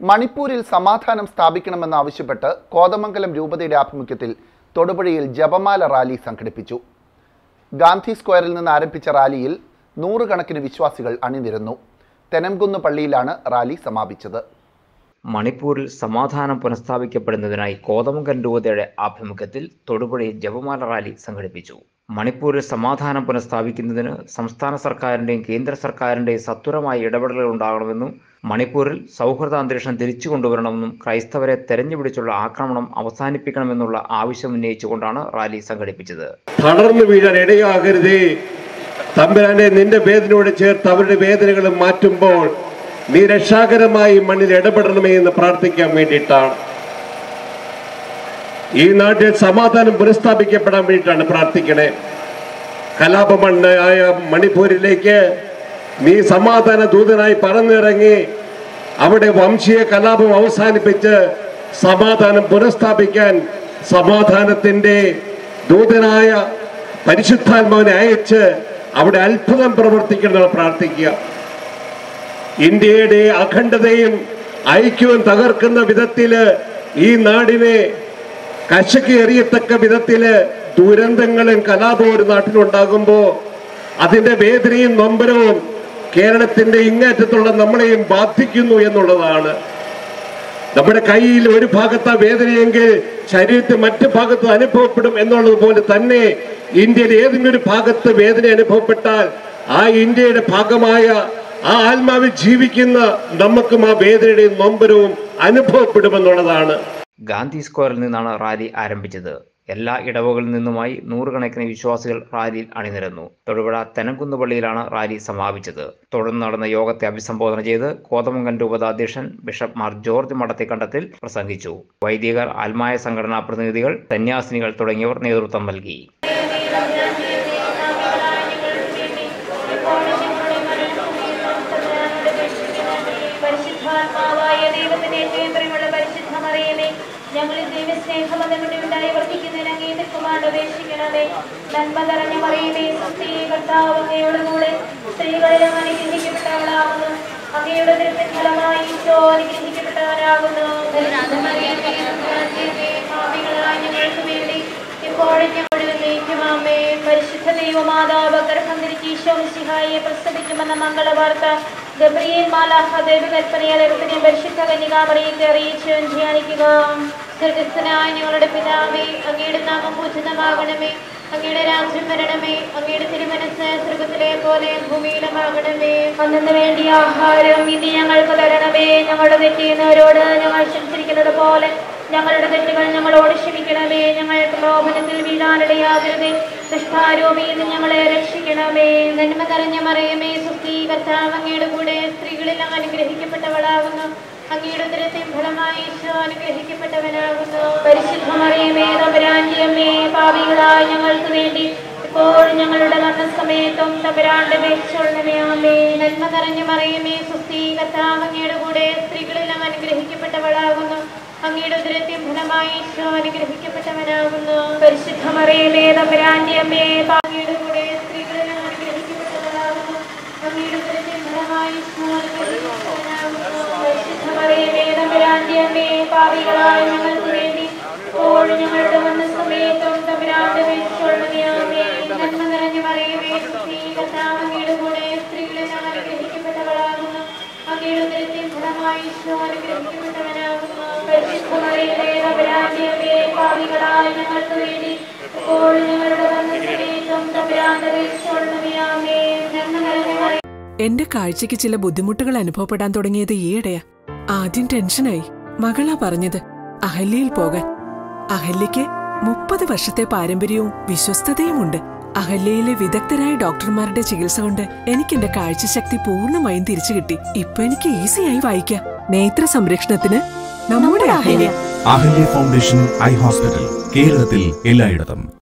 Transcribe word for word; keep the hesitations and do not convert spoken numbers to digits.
മണിപ്പൂരിൽ സമാധാനം സ്ഥാപിക്കണമെന്നാവശ്യപ്പെട്ട് കോതമംഗലം രൂപതയുടെ ആഭിമുഖ്യത്തിൽ തൊടുപുഴയിൽ ജപമാല റാലി സംഘടിപ്പിച്ചു. ഗാന്ധി സ്ക്വയറിൽ നിന്ന് ആരംഭിച്ച റാലിയിൽ നൂറുകണക്കിന് വിശ്വാസികൾ അണിനിരന്നു. തെനംകുന്ന് പള്ളിയിലാണ് റാലി സമാപിച്ചത്. മണിപ്പൂരിൽ സമാധാനം പുനഃസ്ഥാപിക്കപ്പെടുന്നതിനായി കോതമംഗലം രൂപതയുടെ ആഭിമുഖ്യത്തിൽ തൊടുപുഴയിൽ ജപമാല റാലി സംഘടിപ്പിച്ചു. മണിപ്പൂരിൽ സമാധാനം പുനഃസ്ഥാപിക്കുന്നതിന് സംസ്ഥാന സർക്കാരിൻ്റെയും കേന്ദ്ര സർക്കാരിൻ്റെയും സത്വരമായ ഇടപെടലുകൾ ഉണ്ടാകണമെന്നും മണിപ്പൂരിൽ സൗഹൃദ അന്തരീക്ഷം തിരിച്ചു കൊണ്ടുവരണമെന്നും ക്രൈസ്തവരെ തെരഞ്ഞുപിടിച്ചുള്ള ആക്രമണം അവസാനിപ്പിക്കണമെന്നുള്ള ആവശ്യം ഉന്നയിച്ചുകൊണ്ടാണ് റാലി സംഘടിപ്പിച്ചത്. തളർന്നു വീഴാൻ ഇടയാകരുതേ, തമ്പുരാനെ നിന്റെ വേദനയോട് ചേർത്ത് അവരുടെ വേദനകളും മാറ്റുമ്പോൾ നീ രക്ഷാകരമായി മണ്ണിൽ ഇടപെടണമേ എന്ന് പ്രാർത്ഥിക്കാൻ വേണ്ടിയിട്ടാണ്. ഈ നാട്ടിൽ സമാധാനം പുനഃസ്ഥാപിക്കപ്പെടാൻ വേണ്ടിയിട്ടാണ് പ്രാർത്ഥിക്കണേ. കലാപമണ്ണായ മണിപ്പൂരിലേക്ക് നീ സമാധാന ദൂതനായി പറന്നിറങ്ങി അവിടെ വംശീയ കലാപം അവസാനിപ്പിച്ച് സമാധാനം പുനഃസ്ഥാപിക്കാൻ സമാധാനത്തിന്റെ ദൂതനായ പരിശുദ്ധാത്മാവിനെ അയച്ച് അവിടെ അത്ഭുതം പ്രവർത്തിക്കണം പ്രാർത്ഥിക്കുക. ഇന്ത്യയുടെ അഖണ്ഡതയും ഐക്യവും തകർക്കുന്ന വിധത്തില് ഈ നാടിനെ കശക്കി എറിയത്തക്ക വിധത്തില് ദുരന്തങ്ങളും കലാപവും ഒരു നാട്ടിലുണ്ടാകുമ്പോ അതിന്റെ വേദനയും നൊമ്പരവും കേരളത്തിന്റെ ഇങ്ങേറ്റത്തുള്ള നമ്മളെയും ബാധിക്കുന്നു എന്നുള്ളതാണ്. നമ്മുടെ കയ്യിൽ ഒരു ഭാഗത്താ വേദനയെങ്കിൽ ശരീരത്തിൽ മറ്റു ഭാഗത്ത് അനുഭവപ്പെടും എന്നുള്ളത് പോലെ തന്നെ ഇന്ത്യയിൽ ഏതെങ്കിലും ഒരു ഭാഗത്ത് വേദന അനുഭവപ്പെട്ടാൽ ആ ഇന്ത്യയുടെ ഭാഗമായ ആ ആത്മാവിൽ ജീവിക്കുന്ന നമുക്കും ആ വേദനയുടെയും നൊമ്പരവും അനുഭവപ്പെടുമെന്നുള്ളതാണ്. ഗാന്ധി സ്ക്വയറിൽ നിന്നാണ് റാലി ആരംഭിച്ചത്. എല്ലാ ഇടവകളിൽ നിന്നുമായി നൂറുകണക്കിന് വിശ്വാസികൾ റാലിയിൽ അണിനിരന്നു. തൊടുപുഴ തെനംകുന്ന് പള്ളിയിലാണ് റാലി സമാപിച്ചത്. തുടർന്ന് നടന്ന യോഗത്തെ അഭിസംബോധന ചെയ്ത് കോതമംഗലം രൂപത അധ്യക്ഷൻ ബിഷപ്പ് മാർ ജോർജ് മടത്തിക്കണ്ടത്തിൽ പ്രസംഗിച്ചു. വൈദികർ, ആത്മായ സംഘടനാ പ്രതിനിധികൾ, സന്യാസിനികൾ തുടങ്ങിയവർ നേതൃത്വം നൽകി. ഞങ്ങളിൽ ദൈവസ്നേഹം അതുകൊണ്ടുണ്ടായി വർദ്ധിക്കുന്നതിന് അങ്ങയുടെ കുമാരനെ അപേക്ഷിക്കണമേ. നന്മ നിറഞ്ഞ മറിയമേ, സ്ത്രീ കർത്താവ് അങ്ങയോട് കൂടെ സ്ത്രീകളിലും അനുഗ്രഹിക്കപ്പെട്ടവളാകുന്നു. അങ്ങയുടെ ഉദരത്തിൻ ഫലമായി ഈശോ അനുഗ്രഹിക്കപ്പെട്ടവനാകുന്നു. പാപികളായ ഞങ്ങൾക്ക് വേണ്ടി ഇപ്പോഴും ഞങ്ങളുടെ നയിക്കുമാമേ. പരിശുദ്ധ ദൈവമാതാവ് ഗർഭം ധരിച്ച് ഈശോ മിശിഹായെ പ്രസവിക്കുമെന്ന മംഗളവാർത്ത ഗബ്രിയേൽ മാലാഖ ദൈവകൽപ്പനയാൽ എളുപ്പനെ പരിശുദ്ധ കന്യകാമറിയത്തെ അറിയിച്ച് ധ്യാനിക്കുക. സ്വർഗ്ഗസ്ഥനായ ഞങ്ങളുടെ പിതാവേ, അങ്ങയുടെ നാമം പൂജിതമാകണമേ. അങ്ങയുടെ രാജ്യം വരണമേ. അങ്ങയുടെ തിരുമനസ്സ് സ്വർഗ്ഗത്തിലെ പോലെ ഭൂമിയിലുമാകണമേ. അന്നു വേണ്ടിയ ആഹാരം ഇനി ഞങ്ങൾക്ക് തരണമേ. ഞങ്ങളുടെ തെറ്റിയുന്നവരോട് ഞങ്ങൾ ക്ഷമിച്ചിരിക്കുന്നത് പോലെ ഞങ്ങളുടെ തെറ്റുകൾ ഞങ്ങളോട് ക്ഷമിക്കണമേ. ഞങ്ങൾ പ്രലോഭനത്തിൽ വീഴാനിടയാകരുതേ, ദുഷ്ടാരൂപിയിൽ നിന്ന് ഞങ്ങളെ രക്ഷിക്കണമേ. നന്മ നിറഞ്ഞ മറിയമേ, സുസ്ഥി കർത്താവ് അങ്ങയുടെ കൂടെ സ്ത്രീകളിൽ അങ്ങ് അനുഗ്രഹിക്കപ്പെട്ടവളാകുന്നു. അങ്ങയുടെ ഉദരത്തിൻ ഫലമായി ഈശോ അനുഗ്രഹിക്കപ്പെട്ടവനാകുന്നു. പരിശുദ്ധ മറിയമേ, തമ്പുരാന്റെ അമ്മേ, പാപികളായ ഞങ്ങൾക്ക് വേണ്ടി ഇപ്പോഴും ഞങ്ങളുടെ മരണസമയത്തും തമ്പുരാന്റെ അപേക്ഷിച്ചുകൊള്ളണമേ. ആമേൻ. നന്മ നിറഞ്ഞ മറിയമേ, സുസ്ഥി കർത്താവ് അങ്ങയുടെ കൂടെ സ്ത്രീകളിൽ അങ്ങ് അനുഗ്രഹിക്കപ്പെട്ടവളാകുന്നു. അങ്ങയുടെ ഉദരത്തിൻ ഫലമായി ഈശോ അനുഗ്രഹിക്കപ്പെട്ടവനാകുന്നു. പരിശുദ്ധ മറിയമേ, തമ്പുരാന്റെ അമ്മേ, പാപിയുടെ കൂടെ സ്ത്രീകളിൽ അങ്ങ് അനുഗ്രഹിക്കപ്പെട്ടവളാകുന്നു. അങ്ങയുടെ ഉദരത്തിൻ ഫലമായി ഈശോ അനുഗ്രഹിക്കപ്പെട്ടവനാകുന്നു. പരിശുദ്ധ മറിയമേ, തമ്പുരാന്റെ അമ്മേ, പാപികളായ ഞങ്ങൾക്ക് വേണ്ടി ഇപ്പോഴും ഞങ്ങളുടെ മരണസമയത്തും തമ്പുരാന്റെ അപേക്ഷിച്ചുകൊള്ളണമേ. ആമേൻ. നന്മ നിറഞ്ഞ മറിയമേ, സുസ്ഥി കർത്താവ് അങ്ങയുടെ കൂടെ സ്ത്രീകളിൽ അങ്ങ് അനുഗ്രഹിക്കപ്പെട്ടവളാകുന്നു. അങ്ങയുടെ ഉദരത്തിൻ ഫലമായി ഈശോ അനുഗ്രഹിക്കപ്പെട്ടവനാകുന്നു. പരിശുദ്ധ മറിയമേ, തമ്പുരാന്റെ അമ്മേ, പാപികളായ ഞങ്ങൾക്ക് വേണ്ടി ഇപ്പോഴും ഞങ്ങളുടെ മരണസമയത്തും തമ്പുരാന്റെ അപേക്ഷിച്ചുകൊള്ളണമേ. ആമേൻ. നന്മ നിറഞ്ഞ മറിയമേ. എന്റെ കാഴ്ചയ്ക്ക് ചില ബുദ്ധിമുട്ടുകൾ അനുഭവപ്പെടാൻ തുടങ്ങിയത് ഈയിടെയാ. ആദ്യം ടെൻഷനായി. മകളാ പറഞ്ഞത് അഹല്യയിൽ പോകാൻ. അഹല്യയ്ക്ക് മുപ്പത് വർഷത്തെ പാരമ്പര്യവും വിശ്വസ്തതയുമുണ്ട്. അഹല്യയിലെ വിദഗ്ധരായ ഡോക്ടർമാരുടെ ചികിത്സ കൊണ്ട് എനിക്ക് എന്റെ കാഴ്ചശക്തി പൂർണ്ണമായും തിരിച്ചു കിട്ടി. ഇപ്പൊ എനിക്ക് ഈസിയായി വായിക്കാം. നേത്ര സംരക്ഷണത്തിന് നമ്മുടെ Ahalya. Ahalya foundation eye hospital, കേരളത്തിൽ എല്ലായിടത്തും.